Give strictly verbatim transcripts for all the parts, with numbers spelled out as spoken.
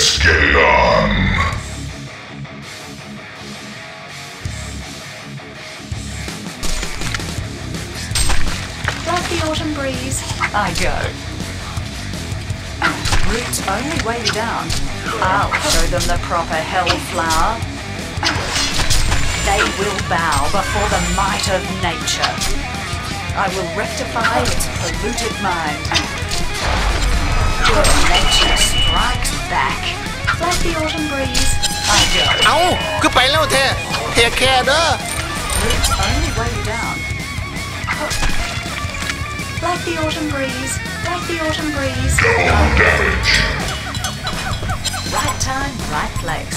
Let's get it on. Like the autumn breeze, I go. Roots only weigh you down. I'll show them the proper hellflower. They will bow before the might of nature. I will rectify its polluted mind. Nature strikes back. Like the autumn breeze, I go. เอ้าคือไปแล้วแท้เทคแคร์เด้อ Roots only weigh you down. Like the autumn breeze, like the autumn breeze. Double damage. Right time, right place.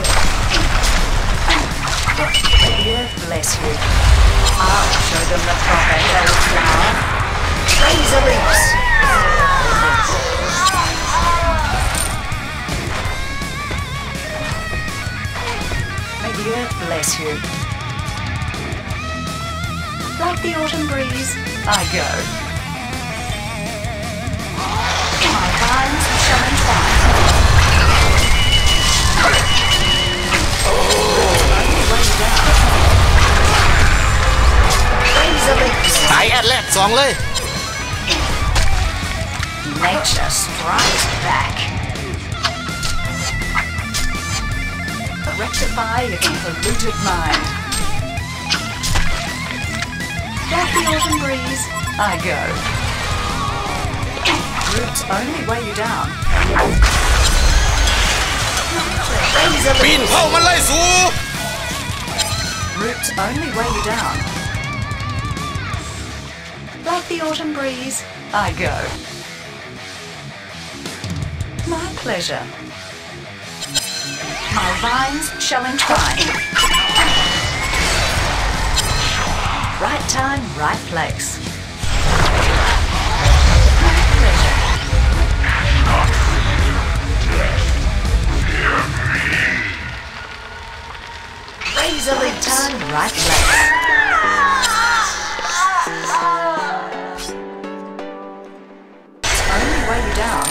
May the earth bless you. I'll show them the proper hellflower. Razor leaps. May the earth bless you. Like the autumn breeze, I go. My vines shall entwine. Razor leaps. สายแอดแลกสองเลย Nature strikes back. Rectify its polluted mind. Like the autumn breeze, I go. Roots only weigh you down. Razor ปีน leaps. เข้ามันเลยสู Roots only weigh you down. Like the autumn breeze, I go. My pleasure. My vines shall entwine. Right time, right place. My pleasure. Razor leap time, right place. Only weigh you down.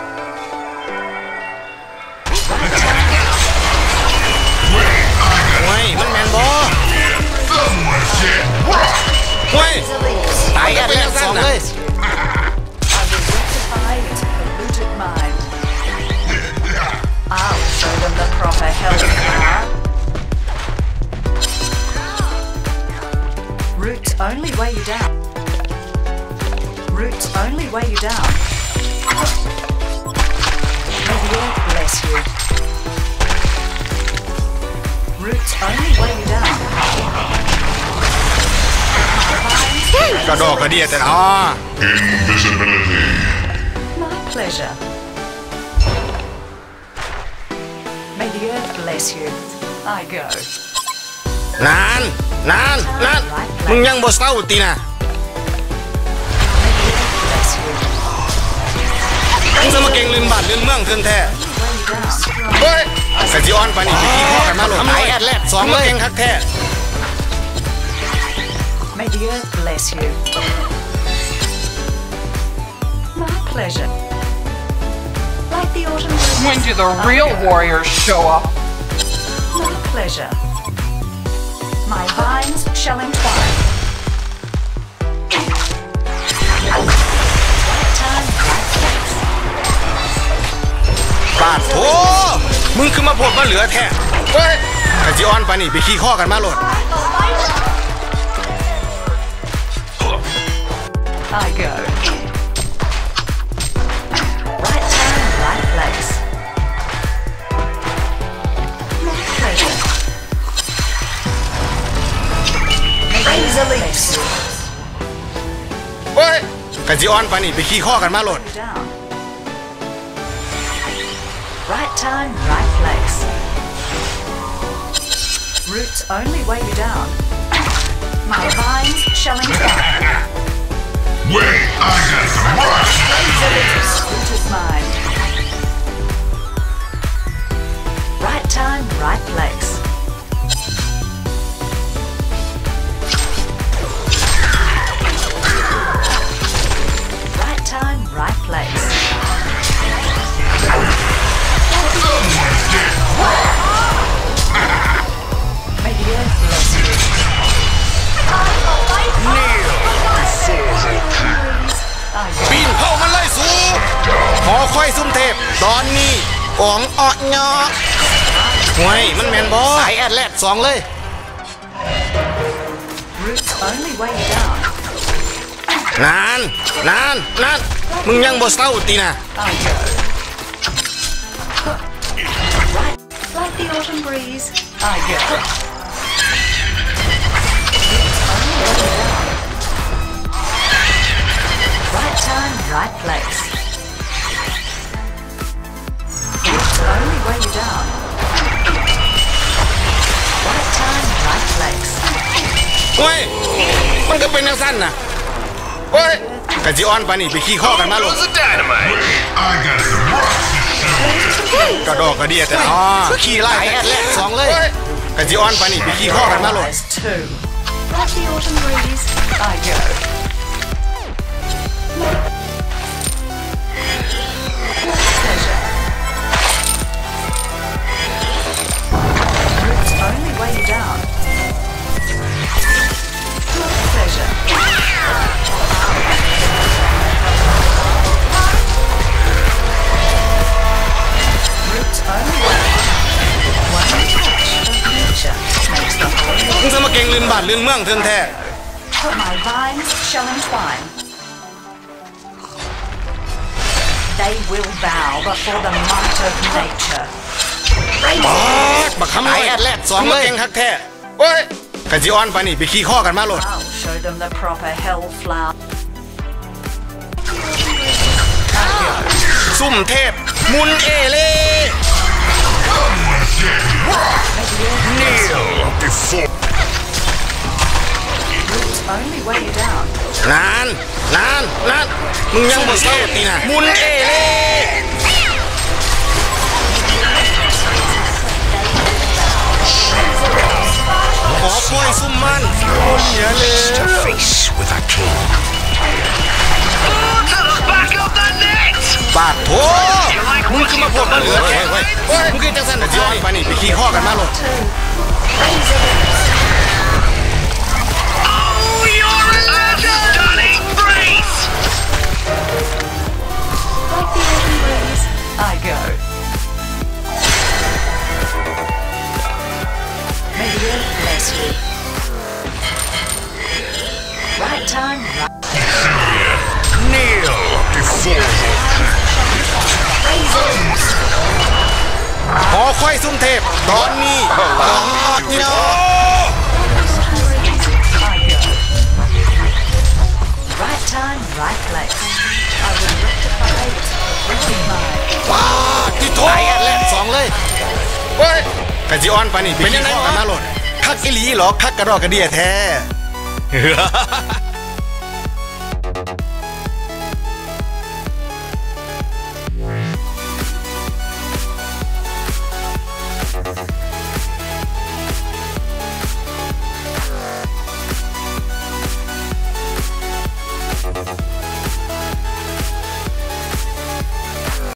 Right time. เว้ยมันแมนบอ Someone get rocked. เว้ย Razor leaps. สายแอดแลกสองเลย I will rectify its polluted mind. I'll show them the proper hellflower. Roots only weigh you down. Roots only weigh you down. May the earth bless you. Roots only weigh you down. กระดอกกระเดียแต่อ๋อ Invisibility. My pleasure. May the earth bless you. I go. นานนานนานมึงยังบ่เศร้าตีนะ May the earth bless you. มึงจะมาเก่งลืนบ้านลืนเมืองขึ้นแท้ Weigh you down. เฮ้ยกะจิออนปานนี้ไปขี้ข้อกันมาโหลดสายแอดแลกสองเลยเก่งคักแท้ May the earth bless you. My pleasure. Like the autumn breeze. When do the real warriors show up? My pleasure. My vines shall entwine. Right time, right place. ปาดโถมึงคือมาโพดมาเหลือแท้เฮ้ยกะจิออนปานนี้ไปขี้ข้อกันมาโหลด I go. Right time, right place. My pleasure. Razor leaps. เฮ้ยกะจิออนปานนี้ไปขี้ข้อกันมาโหลด Down. Right time, right place. Roots only weigh you down. My vines shall entwine. Wait, I got some rush. Razor leaps. Rooted mind. Right time, right place. Right time, right place. ปีนเข้ามันเลยสูหอคอยซุ่มเทพตอนนี้อ๋องออกเงาะห่วยมันแมนบอสายแอดแลดสองเลย Root's only way down. นานนานนานมึงยังบ่เศร้าตีนะ I go. Right, like the autumn breeze. I go. Root's only way down. Right time, right place. Root's only way down. Right time, right place. เฮ้ยมันก็เป็นแนวสั้นนะเฮ้ยกะจิออนปานี่ไปขี้ข้อกันมาลูก I got some rocks to show. กระดอกกระเดียแต่อ๋อขี้ไล่แอดแลดสองเลยกะจิออนปานี่ไปขี้ข้อกันมาลูก There's two. Like the autumn breeze, I go. Pleasure. Root's only way down. Pleasure. Root's only way down. One touch of nature makes the whole มึงจะมาเก่งลืนบ้านลืนเมืองเทินแท้ My vines shall entwine. They will bow before the might of nature. บอสบักคำไรแอดแลดสองเลยเก่งคักแท้เฮ้ยกะจิออนปานี่ไปขี้ข้อกันมาลูก I'll show them the proper hellflower. ซุ่มเทพมุนเอเล่ Before. Root's only way down. นานนานนานมึงยังบ่เศร้าตีนะมุนเอเล่ขอคอยซุ่มมันมุนเยอะเลย Face with a king. To the back of the net. บาดโถมึงคือมาพวกมันเหลือแค่เว้ยเฮ้ยมึงคือจังสันกะจิออนปานี่ไปขี้ข้อกันมาลูก Two. Razor lips. Oh, you're a stunning breeze. Like the autumn breeze, I go. May the earth bless you. Right time, right. Kneel before. Razor lips. ขอคอยซุ่มเทพตอนนี้อ๋องออกเงาะ I go. Right time, right place. I will rectify it. Rectify. ว้าที่โถไอแอดแลดสองเลยเฮ้ยกะจิออนปานี่ไปขี้ข้อกันมาลูกคักอีหลีเหรอคักกระดอกกระเดียแท้